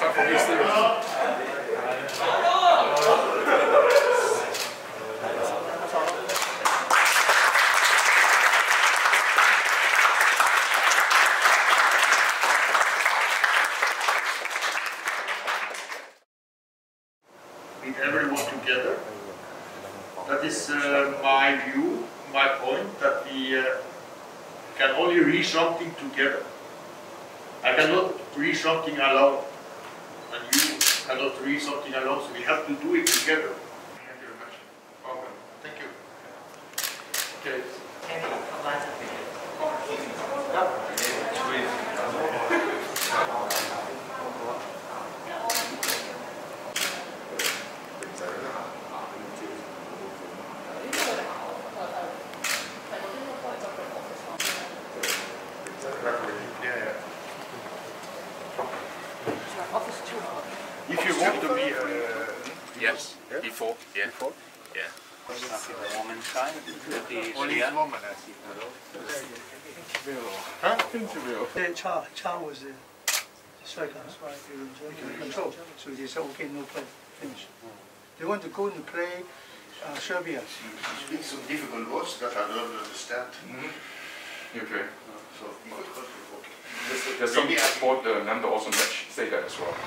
start from you, Steve. With everyone together. That is my view, my point, that we can only reach something together. I cannot reach something alone, and you cannot reach something alone, so we have to do it together. Thank you very much. Welcome. Thank you. Okay. If you want to be Yes, before. Yeah. Before? Yeah. Woman time. only woman, I see. Huh? Cha was the striker, control. So they said, okay, no play, finish. They want to go and play Serbia. You speak some difficult words that I don't understand. Okay. So, There's some sport, Nando also match, say that as well.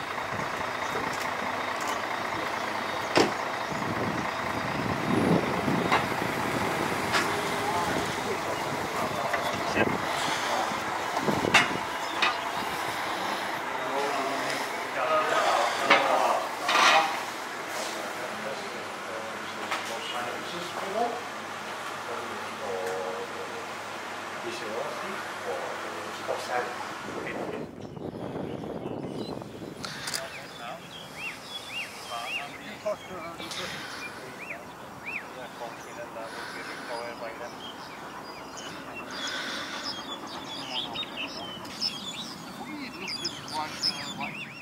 For me, it looked white.